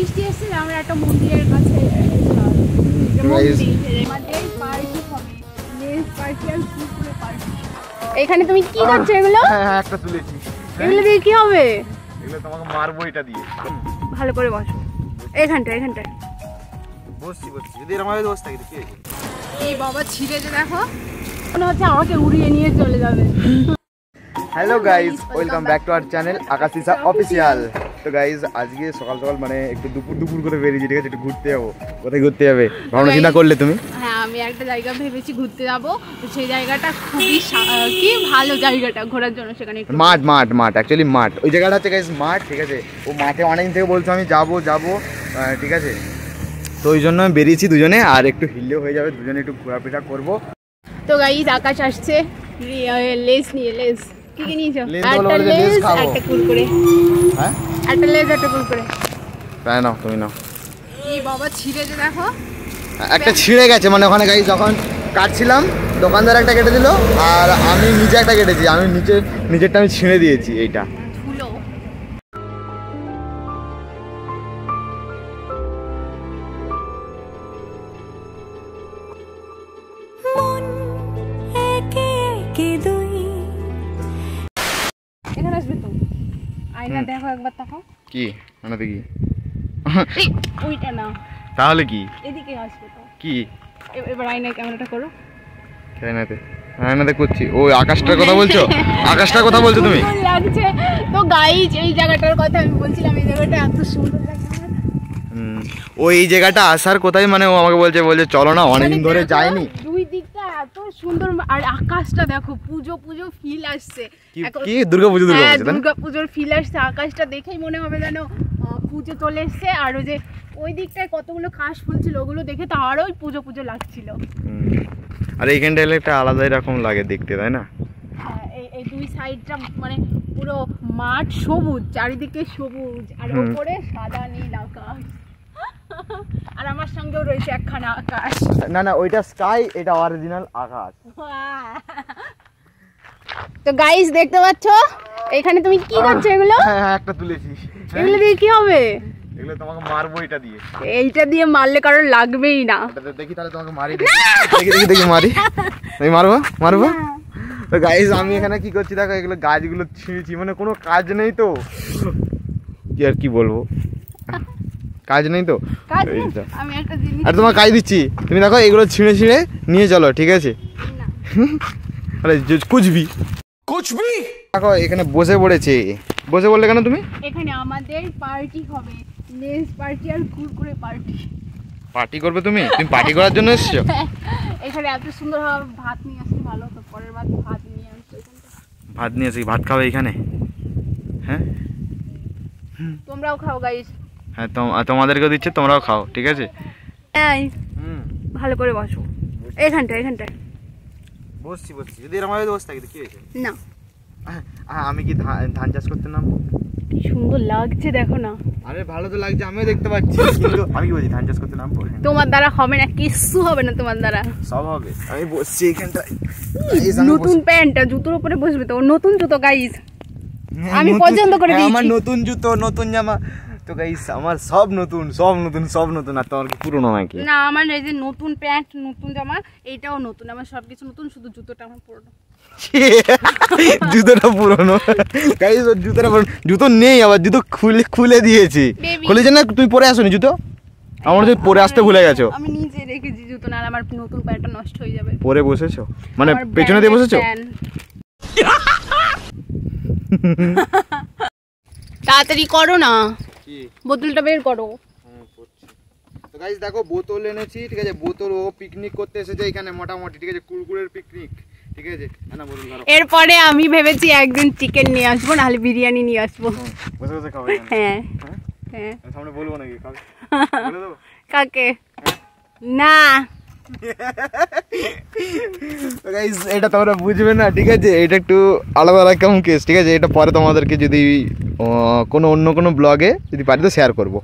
বৃষ্টি এসেছে, আমরা একটা মন্দিরের কাছে এখানে। তুমি কি করছো এগুলো? হ্যাঁ একটা তুলেছি। এগুলো দিয়ে কি হবে? এগুলো তোমাকে মারবো এটা দিয়ে। ভালো করে বসো এখানটায়। বসছি যদি আমার দোস্ত থাকে কি হয়েছে? এই বাবা ছিঁড়ে যে দেখো, মনে হচ্ছে আমাকে উড়িয়ে নিয়ে চলে যাবে। Hello guys, welcome back to our channel Akash Trisha official. তো গাইজ আজকে সকাল সকাল মানে একটু দুপুর করে বেরিয়েছি, ঠিক আছে? একটু ঘুরতে যাবো। কোথায় ঘুরতে যাবে ভাবনা চিন্তা করলে তুমি? হ্যাঁ, আমি একটা জায়গা ভেবেছি ঘুরতে যাবো। তো সেই জায়গাটা খুবই কি ভালো জায়গাটা ঘোরার জন্য। সেখানে মাঠ অ্যাকচুয়ালি মাঠ। ওই জায়গাটা হচ্ছে গাইজ মাঠ, ঠিক আছে? ও মাঠে অনেকদিন থেকে বলছো আমি যাবো, ঠিক আছে? তো ওই জন্য আমি বেরিয়েছি দুজনে, আর একটু হিললেও হয়ে যাবে, দুজনে একটু ঘোরাফেরা করবো। তো গাইজ আকাশ আসছে লেস নিয়ে। লেস কি নিয়েছো? একটা লেস, একটা কুরকুরে। হ্যাঁ, একটা লেস, একটা কুরকুরে। তাই নাও, তুমি নাও। এই বাবা ছিঁড়ে যে দেখো, একটা ছিঁড়ে গেছে। মানে ওখানে গাইজ যখন কাটছিলাম দোকানদার একটা কেটে দিল, আর আমি নিজে একটা কেটেছি। আমি নিজেরটা আমি ছিঁড়ে দিয়েছি। এইটা ধুলো। এখানে আসবে তো, আয়না দেখো একবার, তাকাও। কি মানে দেখি? ওইটা না, তাহলে কি এদিকে আসবে তো। কি এবার আয়নায় ক্যামেরাটা করো। আয়নাতে করছি। ওই আকাশটার কথা বলছো? আকাশটার কথা বলছো তুমি? লাগছে তো গাইজ, এই জায়গাটার কথা আমি বলছিলাম। এই জায়গাটা এত সুন্দর লাগছে। ও এই জায়গাটা আসার কোথায়, মানে ও আমাকে বলছে চলো না, অনেকদিন ধরে যাইনি। দুই দিকটা এত সুন্দর, আর আকাশটা দেখো, পুজো ফিল আসছে। কি দুর্গাপুজো দুর্গাপুজোর ফিল আসছে। আকাশটা দেখেই মনে হবে যেন পুজো চলে এসছে। আর ওই যে ওই দিকটায় কতগুলো কাশ ফুল ছিল, ওগুলো দেখে তো আরোই পুজো লাগছিল। আর এইখানটা এলে একটা আলাদাই রকম লাগে দেখতে, তাই না? এই দুই সাইডটা মানে পুরো মাঠ সবুজ, চারিদিকে সবুজ, আর উপরে সাদা নীল আকাশ। আর আমার সঙ্গেও রয়েছে একখানা আকাশ। না ওইটা স্কাই, এটা অরিজিনাল আকাশ। তো গাইস দেখতে পাচ্ছ, এখানে তুমি কি করছো এগুলো? হ্যাঁ একটা তুলেছি। এগুলো দিয়ে কি হবে? এগুলো তোমাকে মারবো এটা দিয়ে। এইটা দিয়ে মারলে কারোর লাগবেই না। দেখি তাহলে তোমাকে মারি। দেখি মারি। তুমি মারবো। তো গাইস আমি এখানে কি করছি দেখো, এগুলো গাছগুলো ছিঁড়েছি, মানে কোনো কাজ নেই তো, কি আর কি বলবো, কাজ নেই তো। আর তোমার কাজ দিচ্ছি, তুমি দেখো এগুলো ছিঁড়ে নিয়ে চলো, ঠিক আছে? আরে কুচবি দেখো এখানে বসে বললে কেন তুমি? এখানে আমাদের পার্টি হবে, লেস পার্টি আর কুরকুরে পার্টি করবে তুমি পার্টি করার জন্য এসেছো? এখানে এত সুন্দর ভাত নিয়ে আসছি, ভালো হতো। পরের বার ভাত নিয়ে আসছি। ভাত খাবে এখানে? হ্যাঁ, তোমরাও খাও গাইস। হ্যাঁ তোমাদেরকেও দিচ্ছে, তোমরাও খাও, ঠিক আছে? ভালো করে বসো এখানটায়। বসছি যদি আমার বসে থাকি কি হয়েছে? না আমি কি ধান চাষ করতে নামবো? কি সুন্দর লাগছে দেখো না। আরে ভালো তো লাগছে, আমিও দেখতে পাচ্ছি, কিন্তু আমি কি বলছি ধান চাষ করতে নামবো? তোমার দ্বারা হবে না, কিছু হবে না তোমার দ্বারা। সব হবে। আমি বসছি এখানটায়। নতুন প্যান্টটা জুতোর উপরে বসবে তো, নতুন জুতো গাইস, আমি পছন্দ করে দিয়েছি। আমার নতুন জুতো, নতুন জামা। তো গাইস আমার সব নতুন। আর তোমার কি পুরনো নাকি? না, আমার এই যে নতুন প্যান্ট, নতুন জামা, এইটাও নতুন। আমার সবকিছু নতুন, শুধু জুতোটা আমার পুরনো। জুতোটা পুরনো গাইস, জুতো নেই, আবার জুতো খুলে দিয়েছি। খুলেছে না, তুমি পরে আসোনি জুতো? আমার যে পরে আসতে ভুলে গেছো। আমি নিজে রেখেছি জুতো, না আমার নতুন প্যান্টটা নষ্ট হয়ে যাবে। পরে বসেছো মানে পেছনে দিয়ে বসেছো? তাড়াতাড়ি করো না, বোতলটা বের করো। তো গাইস দেখো বোতল এনেছি, ঠিক আছে? বোতল ও পিকনিক করতে এসেছে এখানে মোটামুটি, ঠিক আছে? কুরকুরের পিকনিক, ঠিক আছে? এরপরে আমি ভেবেছি একদিন চিকেন নিয়ে আসবো, নাহলে বিরিয়ানি নিয়ে আসবো। বসে খাবো। হ্যাঁ সামনে বলবো নাকি বলে দেবো? কাকে? না গাইস এটা তোমরা বুঝবে না, ঠিক আছে? এটা একটু আলাদা রকম কেস, ঠিক আছে? এটা পরে তোমাদেরকে যদি অন্য কোনো ব্লগে যদি পারি তো শেয়ার করবো।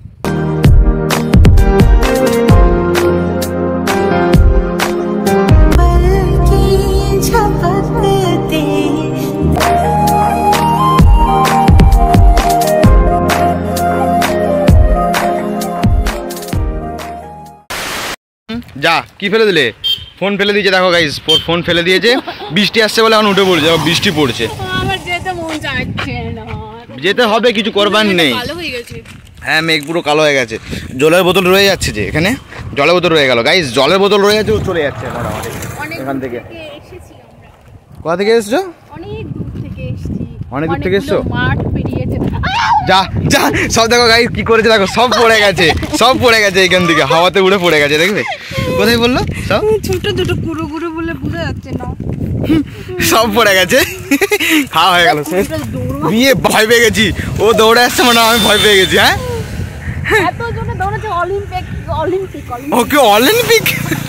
যা কি ফেলে দিলে? ফোন ফেলে দিয়েছে দেখো গাইস, ফোন ফেলে দিয়েছে। বৃষ্টি আসছে বলে এখন উঠে পড়ছে, বৃষ্টি পড়ছে। আমার যেতে মন চাইছে না, যেতে হবে, কিছু করবার নেই। ভালো হয়ে গেছে। হ্যাঁ মেঘ পুরো কালো হয়ে গেছে। জলের বোতল রয়ে যাচ্ছে যে এখানে, জলের বোতল রয়ে গেল গাইস, জলের বোতল রয়ে যাচ্ছে, ও চলে যাচ্ছে মোটামুটি এখান থেকে। কোথা থেকে এসছো? অনেক দূর থেকে এসেছি। অনেক দূর থেকে এসছো? মাঠ পেরিয়েছে। যা যা সব দেখো গাইস কি করেছে দেখো, সব পড়ে গেছে, সব পড়ে গেছে এখান থেকে, হাওয়াতে উড়ে পড়ে গেছে। দেখবে কোথায় বললো সব? ছোট ছোট কুরকুরে বলে বোঝা যাচ্ছে না, সব পড়ে গেছে। খাওয়া হয়ে গেল শেষ। বিয়ে ভয় পেয়ে গেছি, ও দৌড়ে আসছে মানে আমি ভয় পেয়ে গেছি। হ্যাঁ এত জোরে দৌড়াচ্ছে, Olympic Olympic okay Olympic.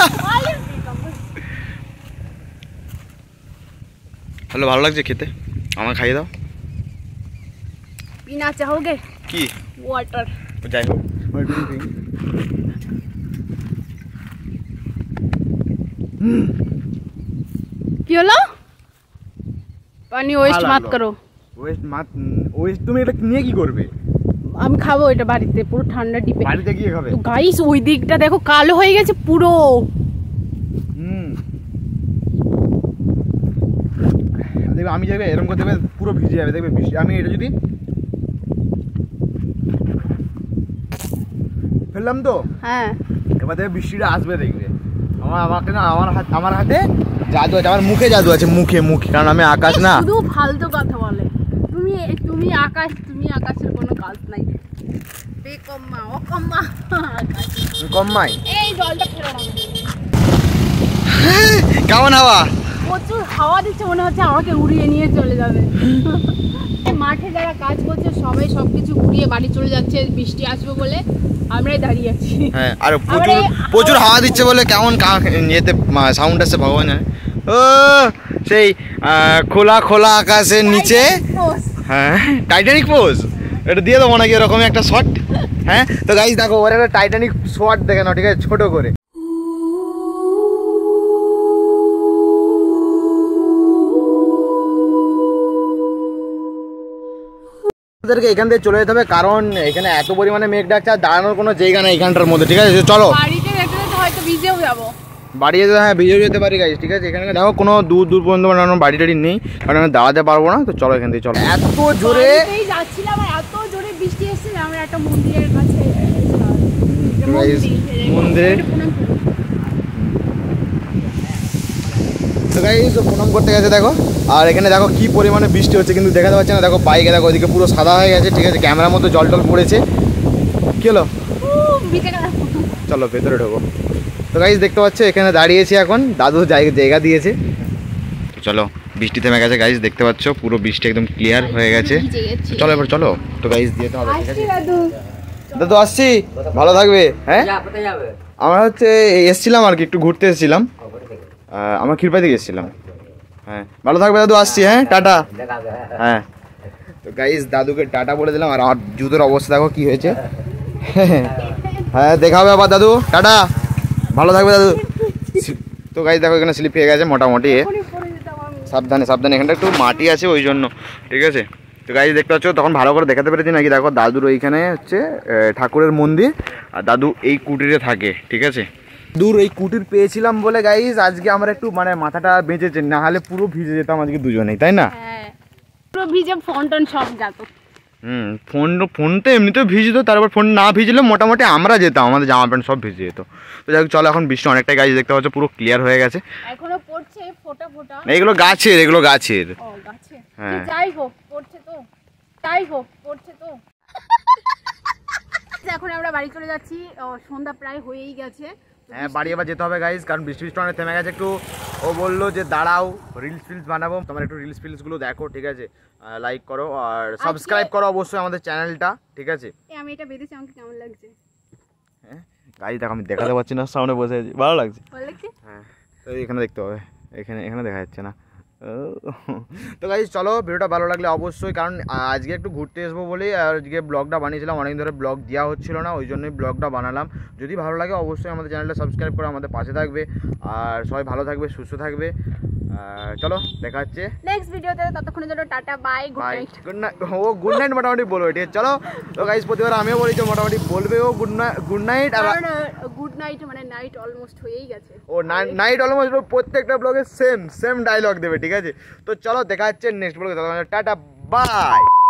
Hello, ভালো লাগছে খেতে? আমার খাইয়ে দাও। पीना चाहोगे? কি वाटर? যাই হোক, কি হলো? পানি ওয়েস্ট মত করো। ওয়েস্ট তুমি এটা নিয়ে কি করবে? আমি খাবো এটা বাড়িতে, পুরো ঠান্ডা ডিপে। বাড়িতে গিয়ে খাবে? তো গাইস ওই দিকটা দেখো কালো হয়ে গেছে পুরো। দেখবে আমি যাবে এরকম করে দেবে, পুরো ভিজে যাবে দেখবে বৃষ্টি। আমি এটা যদি ফেললাম তো, হ্যাঁ এবার দেখবে বৃষ্টিটা আসবে দেখবে। আমাকে না, আমার হাতে জাদু আছে, আমার মুখে জাদু আছে, মুখে মুখে, কারণ আমি আকাশ না। শুধু ফালতু কথা বলে। তুমি আকাশ, তুমি আকাশের কোনো কাজ নাই। বেকম্মা ও কম্মা কম্মাই। এই জলটা ফেলো না। কেমন হাওয়া? প্রচুর হাওয়া দিচ্ছে, মনে হচ্ছে আমাকে উড়িয়ে নিয়ে চলে যাবে। মাঠে যারা কাজ করছে সবাই সবকিছু উড়িয়ে বাড়ি চলে যাচ্ছে বৃষ্টি আসবে বলে, আমরাই দাঁড়িয়ে আছি। হ্যাঁ আর প্রচুর হাওয়া দিচ্ছে বলে কেমন ইয়েতে সাউন্ড আসছে ভগবান জানে। ও সেই খোলা খোলা আকাশের নিচে, হ্যাঁ টাইটানিক পোজ, এটা দিয়ে দেবো নাকি এরকম একটা শট। হ্যাঁ তো গাইস দেখো, ওর একটা টাইটানিক শট দেখে নাও, ঠিক আছে, ছোট করে। আমাদেরকে এখান থেকে চলে যেতে হবে, কারণ এখানে এত পরিমাণে মেঘ ডাকছে, আর দাঁড়ানোর কোনো জায়গা নেই এখানটার মধ্যে, ঠিক আছে। চলো বাড়িতে যেতে যেতে হয়তো ভিজেও যাবো। বাড়ি যেতে, হ্যাঁ ভিজেও যেতে পারি গাইস, ঠিক আছে। এখানে দেখো কোনো দূর দূর পর্যন্ত বাড়ি টাড়ি নেই, কারণ আমি দাঁড়াতে পারবো না। তো চলো এখান থেকে চলো। এত জোরে যাচ্ছিলাম আর এত জোরে বৃষ্টি এসেছে, আমরা একটা মন্দিরের কাছে মন্দিরে তো গাইস প্রণাম করতে গেছে দেখো। আর এখানে দেখো কি পরিমাণে বৃষ্টি হচ্ছে, কিন্তু দেখাতে পাচ্ছে না। দেখো বাইকে দেখো ওইদিকে পুরো সাদা হয়ে গেছে, ঠিক আছে, ক্যামেরার মধ্যে জল টল পড়েছে। কি হলো? চলো ভেতরে ঢোকো। তো গাইস দেখতে পাচ্ছ এখানে দাঁড়িয়েছি এখন, দাদু জায়গা দিয়েছে। চলো বৃষ্টি থেমে গেছে গাইস, দেখতে পাচ্ছ পুরো বৃষ্টি একদম ক্লিয়ার হয়ে গেছে। চলো এবার চলো। তো গাইস যেতে হবে, ঠিক আছে। দাদু আসছি, ভালো থাকবে। হ্যাঁ আমরা হচ্ছে এসছিলাম আর কি, একটু ঘুরতে এসেছিলাম, আমরা ক্ষীরপাই থেকে এসেছিলাম। হ্যাঁ ভালো থাকবে দাদু, আসছি। হ্যাঁ টাটা। হ্যাঁ তো গাইস দাদুকে টাটা বলে দিলাম, আর আমার জুতোর অবস্থা দেখো কি হয়েছে। হ্যাঁ দেখা হবে আবার দাদু, টাটা, ভালো থাকবে দাদু। তো গাইস দেখো এখানে স্লিপ হয়ে গেছে মোটামুটি, সাবধানে সাবধানে, এখানটা একটু মাটি আছে ওই জন্য, ঠিক আছে। তো গাইস দেখতে পাচ্ছ, তখন ভালো করে দেখাতে পেরেছি নাকি, দেখো দাদুর ওইখানে হচ্ছে ঠাকুরের মন্দির, আর দাদু এই কুটিরে থাকে, ঠিক আছে। দূর এই কুটির পেয়েছিলাম বলে গাইস আজকে আমরা একটু মানে মাথাটা বেঁচেছে, না হলে পুরো ভিজে যেতাম আজকে দুজনেই, তাই না? পুরো ভিজে, ফোন টোন সব যেত। ফোন তো এমনিতেও ভিজতো, তারপর ফোন না ভিজলে মোটামুটি আমরা যেতাম, আমাদের জামা প্যান্ট সব ভিজে যেত। তো যাই হোক চলো, এখন বৃষ্টি অনেকটাই গাছ দেখতে পাচ্ছ পুরো ক্লিয়ার হয়ে গেছে। এখনো পড়ছে ফোঁটা ফোঁটা, এগুলো গাছের, এগুলো গাছের। ও গাছে, হ্যাঁ যাই হোক পড়ছে তো, তাই হোক পড়ছে তো। এখন আমরা বাড়ি চলে যাচ্ছি, সন্ধ্যা প্রায় হয়েই গেছে। হ্যাঁ বাড়ি আবার যেতে হবে গাইস, কারণ বৃষ্টি অনেক থেমে গেছে। একটু ও বললো যে দাঁড়াও রিলস ফিলস বানাবো, তোমার একটু রিলস ফিলসগুলো দেখো, ঠিক আছে, লাইক করো আর সাবস্ক্রাইব করো অবশ্যই আমাদের চ্যানেলটা, ঠিক আছে। আমি এটা বেঁধেছি, আমাকে কেমন লাগছে? হ্যাঁ গাইস দেখো আমি দেখাতে পারছি না, সামনে বসে আছি, ভালো লাগছে। হ্যাঁ তো এখানে দেখতে হবে, এখানে দেখা যাচ্ছে না। তো গাইস চলো, ভিডিওটা ভালো লাগলে অবশ্যই, কারণ আজকে একটু ঘুরতে আসবো বলেই আজকে ব্লগটা বানিয়েছিলাম, অনেক ধরে ব্লগ দেওয়া হচ্ছিল না, ওই জন্যই ব্লগটা বানালাম। যদি ভালো লাগে অবশ্যই আমাদের চ্যানেলটা সাবস্ক্রাইব করে আমাদের পাশে থাকবে, আর সবাই ভালো থাকবে, সুস্থ থাকবে। চলো দেখা হচ্ছে নেক্সট ভিডিওতে, ততক্ষণের জন্য tata bye, good night. Good night. ও গুড নাইট মোটামুটি বলবো, ঠিক আছে চলো। তো গাইস প্রতিবার আমিও বলি তো মোটামুটি বলবে ও গুড নাইট। আর গুড নাইট মানে নাইট অলমোস্ট হয়েই গেছে। ও নাইট অলমোস্ট প্রত্যেকটা ব্লগে সেম ডায়লগ দেবে, ঠিক আছে। তো চলো দেখা হচ্ছে নেক্সট ব্লগে, টাটা বাই।